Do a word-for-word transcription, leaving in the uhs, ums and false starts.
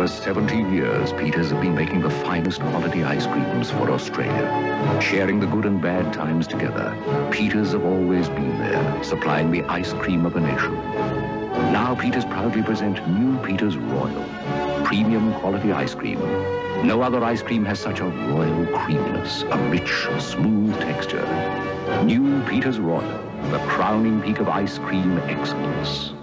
over seventy years, Peters have been making the finest quality ice creams for Australia. Sharing the good and bad times together, Peters have always been there, supplying the ice cream of a nation. Now Peters proudly present new Peters Royal, premium quality ice cream. No other ice cream has such a royal creaminess, a rich, smooth texture. New Peters Royal, the crowning peak of ice cream excellence.